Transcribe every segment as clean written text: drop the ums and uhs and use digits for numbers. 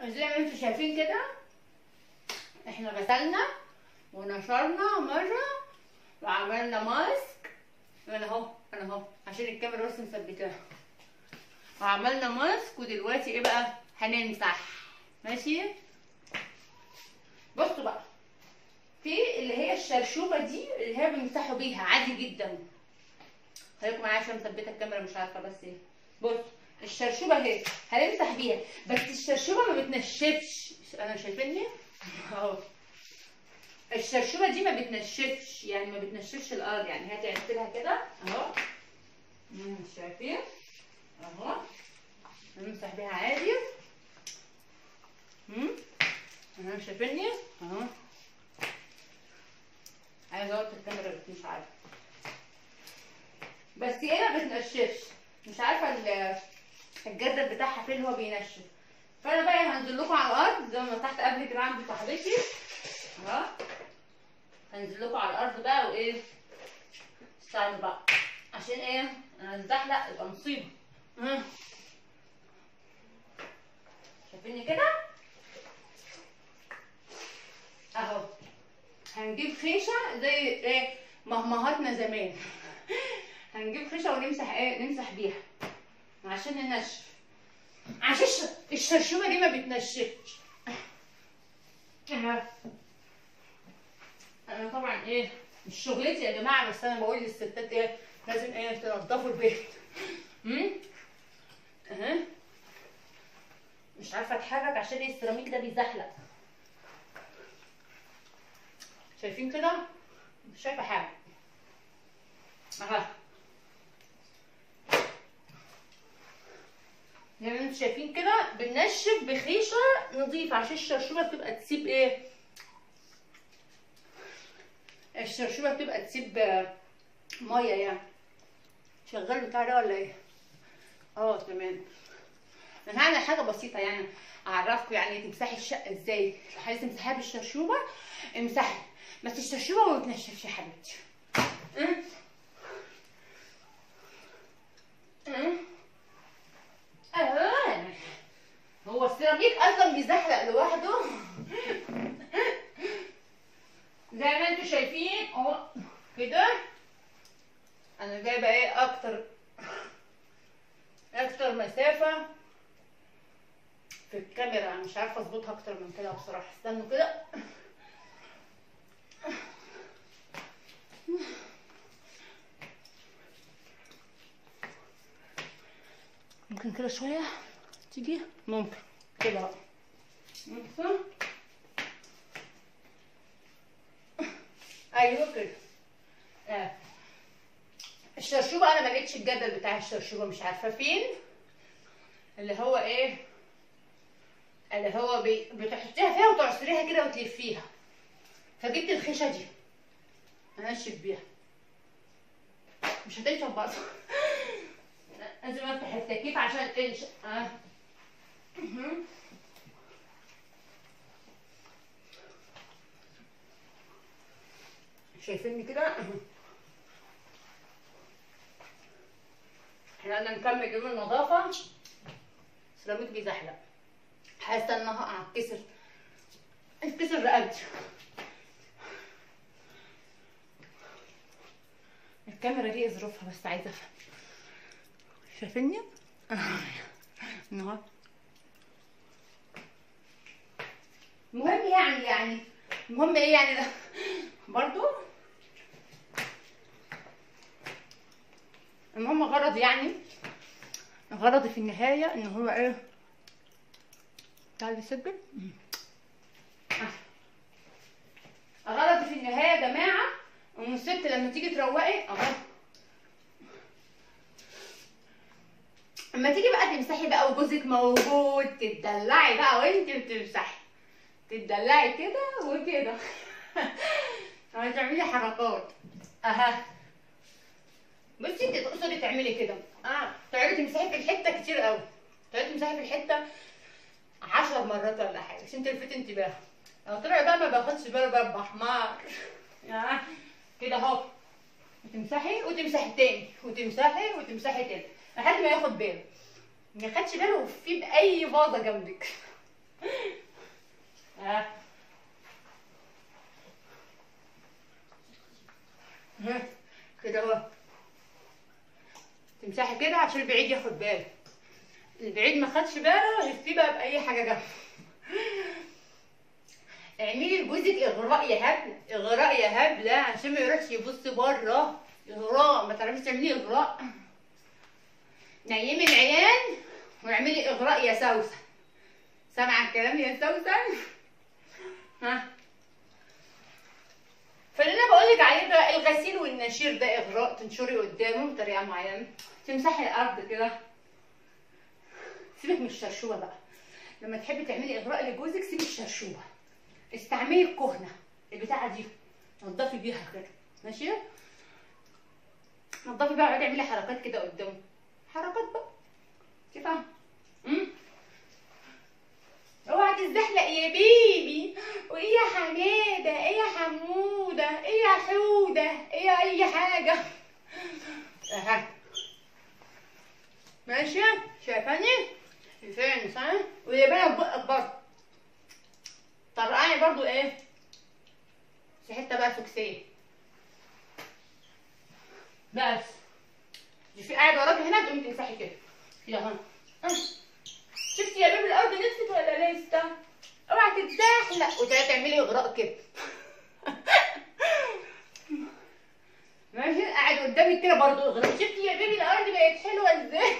زي ما انتم شايفين كده احنا غسلنا ونشرنا مره وعملنا ماسك. انا اهو عشان الكاميرا بس مثبتاها. وعملنا ماسك ودلوقتي ايه بقى؟ هنمسح. ماشي. بصوا بقى، في اللي هي الشرشوبه دي اللي هي بنمسحوا بيها عادي جدا. خليكم معايا عشان مثبته الكاميرا مش عارفه بس ايه. بص الشرشوبه اهي هنمسح بيها، بس الشرشوبه ما بتنشفش. انا شايفيني اهو. الشرشوبه دي ما بتنشفش، يعني ما بتنشفش الارض، يعني هتعملها كده اهو. شايفين اهو، نمسح بيها عادي. اهو شايفيني اهو. عايزه اوري الكاميرا بس مش عارفه، بس ايه ما بتنشفش. مش عارفه الجردل بتاعها فين هو بينشف. فانا بقى هنزل لكم على الارض زي ما تحت قبل كده عند صاحبتي اهو. هنزل لكم على الارض بقى وايه، استنوا بقى عشان ايه انا اتزحلق يبقى مصيبه. شايفيني كده اهو. هنجيب خيشه زي ايه مهمهاتنا زمان. هنجيب خيشه ونمسح ايه، نمسح بيها عشان ننشف، عشان الشرشوبه دي ما بتنشفش. انا طبعا ايه مش شغلتي يا جماعه، بس انا بقول للستات ايه لازم ايه تنضفوا البيت. اهي مش عارفه اتحرك عشان السيراميك ده بيزحلق. شايفين كده؟ مش شايفه حاجه اهو. زي ما انتم شايفين كده بننشف بخيشه نظيفه عشان الشرشوبه بتبقى تسيب ايه، الشرشوبه بتبقى تسيب ميه يعني. شغال بتاع ده ولا ايه؟ تمام. انا هعمل حاجه بسيطه يعني اعرفكم يعني تمسحي الشقه ازاي. لو عايزه تمسحيها بالشرشوبه امسحي، بس الشرشوبه ما بتنشفش يا حبيبتي. هو السيراميك اصلا بيزحلق لوحده. زي ما انتم شايفين اهو كده. انا جايبه ايه اكتر مسافه في الكاميرا، مش عارفه اظبطها اكتر من كده بصراحه. استنوا كده. ممكن كده شويه تيجي، ممكن كده بقى. ايوه كده. الشرشوبه انا ما لقيتش الجدل بتاع الشرشوبه، مش عارفه فين. اللي هو ايه، اللي هو بتحطيها فيها وتعصريها كده وتلفيها. فجبت الخيشه دي انشف بيها، مش هتنشف برضه. لازم افتح التكييف عشان تنشف. شايفيني كده؟ احنا قلنا نكمل يوم النظافه. السيراميك بيزحلق، حاسه انها هتكسر رقبتي. الكاميرا دي ظروفها بس عايزه افهم. شايفيني؟ اهو. المهم يعني المهم ايه يعني ده برضو. المهم غرضي في النهايه ان هو ايه، تعالي نسجل. غرضي في النهايه يا جماعه ان الست لما تيجي تروقي اهو، اما تيجي بقى تمسحي بقى وجوزك موجود تتدلعي بقى وانت بتمسحي، تتدلعي كده وكده. هتعملي حركات اها. بصي انت تقصدي تعملي كده تقعدي تمسحي في الحته كتير قوي، تقعدي تمسحي في الحته 10 مرات ولا حاجه عشان تلفتي انتباهه. لو طلع بقى ما باخدش باله بقى بحمار كده اهو. وتمسحي وتمسحي تاني وتمسحي تاني لحد ما ياخد باله. ما خدش باله في باي فاضه جنبك. كده اهو. تمسحي كده عشان البعيد ياخد باله. البعيد ما خدش باله لفيه بقى باي حاجه جنبه. اعملي لجوزك اغراء يا هبله، اغراء يا هبله عشان ما يروحش يبص بره. اغراء، ما تعرفيش تعملي اغراء. نيمي العيال واعملي اغراء يا سوسن. سامعه الكلام يا سوسن؟ ها، فاللي انا بقولك عليه بقى الغسيل والنشير ده اغراء. تنشري قدامه بطريقه معينه، تمسحي الارض كده. سيبك من الشرشوبه بقى. لما تحبي تعملي اغراء لجوزك سيبي الشرشوبه، استعملي الكهنه البتاعه دي، نضفي بيها كده. ماشي؟ نضفي بقى، اقعدي اعملي حركات كده قدامه، حركات بقى. انت فاهمه؟ اوعى تتزحلق يا بيبي. وايه يا حماده، ايه يا حموده، ايه يا حوده، ايه يا اي حاجه. اها ماشي؟ شايفاني؟ شايفاني صح؟ ويا بنات بقك برضه طرقعي برضه ايه في حته بقى سكسيه بس. في قاعد وراكي هنا تقومي تمسحي كده كده اهو. شفتي يا بيبي الارض نزلت ولا لسه؟ اوعي تتزحلق وتعملي اغراء كده. ماشي؟ قاعد قدامك كده برضه اغراء. شفتي يا بيبي الارض بقت حلوه ازاي؟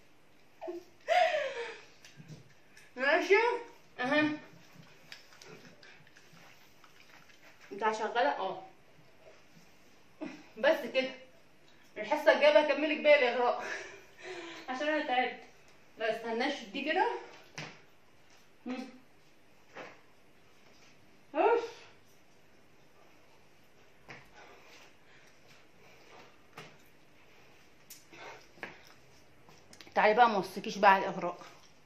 ماشي؟ اها بتاع شغاله بس كده. الحصه الجايه بقى اكملك باقي الاغراء عشان انا تعبت. لا استناش دي كده. تعالي بقى ما وصيكيش بقى على الاغراء.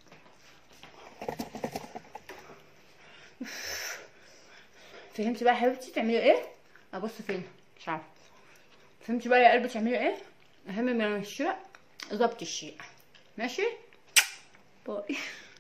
فهمتي بقى يا حبيبتي تعملي ايه؟ ابص فين مش عارفه. فهمتي بقى يا قلبي تعملي ايه؟ اهم من الشيء ظبط الشيء. ماشي؟ باي.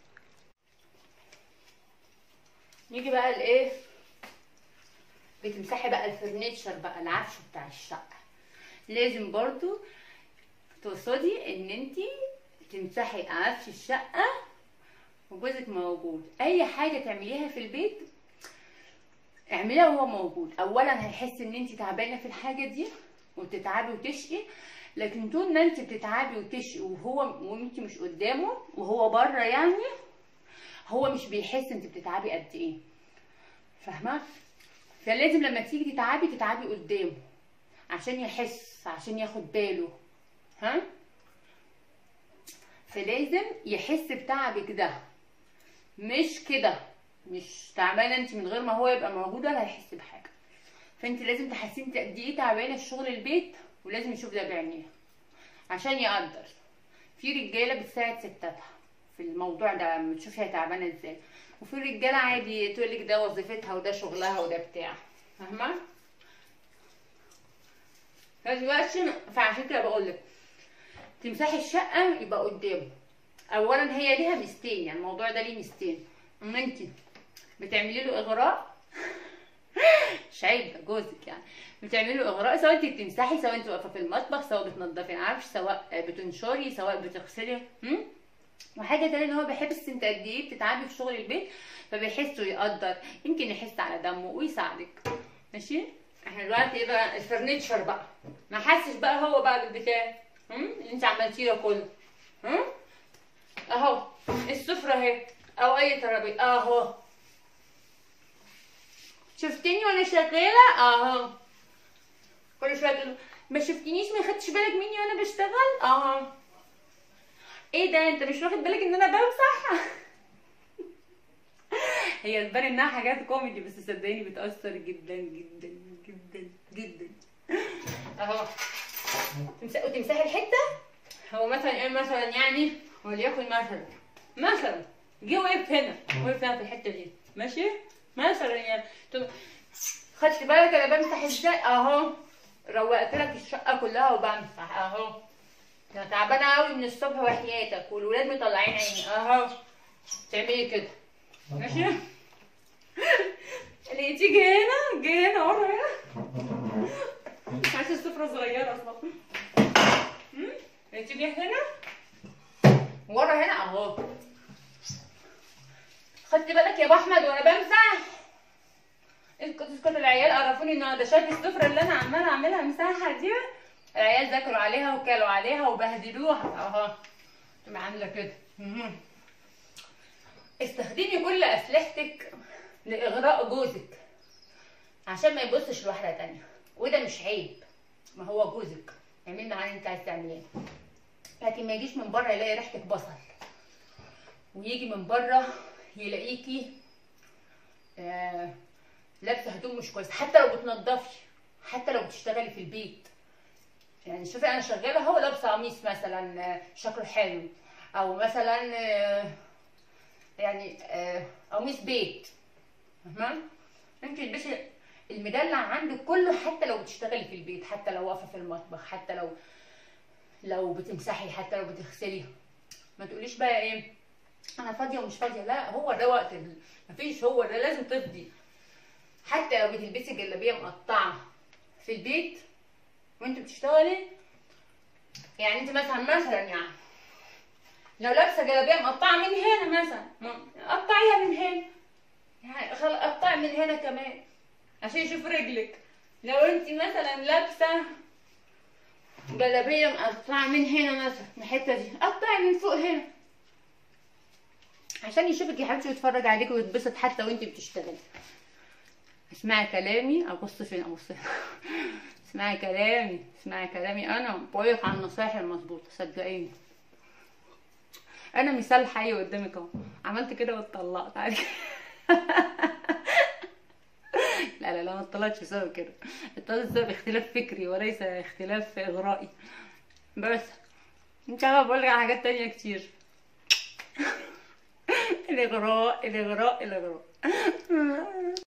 نيجي بقى لايه؟ بتمسحي بقى الفرنيتشر بقى، العفش بتاع الشقه. لازم برضو تقصدي ان انتي تمسحي عفش الشقه وجوزك موجود. اي حاجه تعمليها في البيت اعمليها وهو موجود. اولا هيحس ان انتي تعبانه في الحاجه دي وبتتعبي وتشقي، لكن طول ما انتي بتتعبي وتشقي وانتي مش قدامه وهو بره، يعني هو مش بيحس انتي بتتعبي قد ايه. فاهمه؟ فلازم لما تيجي تتعبي قدامه عشان يحس، عشان ياخد باله. ها؟ فلازم يحس بتعبك ده، مش كده مش تعبانه انت من غير ما هو يبقى موجود ولا هيحس بحاجه. فانت لازم تحسين قد ايه تعبانه في شغل البيت، ولازم يشوف ده بعينيها عشان يقدر. في رجاله بتساعد ستاتها في الموضوع ده لما تشوفها تعبانه ازاي، وفي رجاله عادي تقولك ده وظيفتها وده شغلها وده بتاع. فاهمه؟ دلوقتي فعشان كده بقولك تمسحي الشقه يبقى قدامه. اولا هي ليها ميزتين، يعني الموضوع ده ليه ميزتين. ان انت بتعملي له اغراء مش عيب ده جوزك، يعني بتعملي له اغراء سواء انت بتمسحي، سواء انت واقفه في المطبخ، سواء بتنضفي العفش، سواء بتنشري، سواء بتغسلي. وحاجه تانية ان هو بيحس انت قد ايه بتتعبي في شغل البيت، فبيحس ويقدر، يمكن يحس على دمه ويساعدك. ماشي؟ احنا دلوقتي ايه بقى؟ الفرنيتشر بقى ما حسش بقى هو بقى بالبتاع اللي انت عملتيه ده كله. اهو السفره اهي او اي ترابيزه اهو. شفتني وانا شغاله اهو. كل شويه تقول ما شفتنيش، ما خدتش بالك مني وانا بشتغل اهو. ايه ده انت مش واخد بالك ان انا بمسح؟ هي تبان انها حاجات كوميدي بس صدقيني بتاثر جدا جدا جدا جدا. اهو وتمسحي الحته. هو مثلا ايه مثلا، يعني وليكن مثلا جه وقف هنا في الحته دي. ماشي؟ مثلا يعني خدت بالك انا بمسح ازاي؟ اهو روقت لك الشقه كلها وبمسح اهو. انا تعبانه قوي من الصبح وحياتك والولاد مطلعين عيني اهو. تعملي كده ماشي. اللي تيجي هنا جاي هنا ورا هنا عشان السفرة صغيرة اصلا. اللي تيجي هنا ورا هنا اهو. خدت بالك يا ابو احمد وانا بمسح؟ اسكت العيال قرفوني النهارده. شايف السفرة اللي انا عمالة اعملها مساحة دي؟ العيال ذاكروا عليها وكلوا عليها وبهدلوها اهو. تبقى عاملة كده. استخدمي كل اسلحتك لاغراء جوزك عشان ما يبصش لواحده تانية، وده مش عيب، ما هو جوزك اعملي معاه اللي انت عايز تعمليه، لكن ما يجيش من بره يلاقي ريحتك بصل، ويجي من بره يلاقيكي لابسه هدوم مش كويسه، حتى لو بتنضفي، حتى لو بتشتغلي في البيت. يعني شوفي انا شغاله اهو لابسه قميص مثلا شكله حلو، او مثلا يعني قميص بيت، فاهمه؟ انت تلبسي المدلع عندك كله حتى لو بتشتغلي في البيت، حتى لو واقفه في المطبخ، حتى لو بتمسحي، حتى لو بتغسلي. ما تقوليش بقى ايه انا فاضيه ومش فاضيه، لا هو ده وقت مفيش، هو ده لازم تفضي. حتى لو بتلبسي جلابيه مقطعه في البيت وانت بتشتغلي، يعني انت مثلا يعني لو لابسه جلابيه مقطعه من هنا مثلا، قطعيها من هنا، يعني قطعي من هنا كمان عشان يشوف رجلك. لو انت مثلا لابسه جلابيه مقطعه من هنا مثلا الحته دي، قطعي من فوق هنا عشان يشوفك يا حبيبتي ويتفرج عليكي ويتبسط حتى وانت بتشتغلي. اسمعي كلامي. ابص فين؟ ابص هنا. اسمعي كلامي انا بقولك على النصايح المظبوطه، صدقيني. انا مثال حي قدامك اهو، عملت كده واتطلقت عادي. لا ما اتطلقتش بسبب كده، اتطلقت بسبب اختلاف فكري وليس اختلاف اغرائي. بس انت عارفه بقولك على حاجات تانية كتير. الاغراء.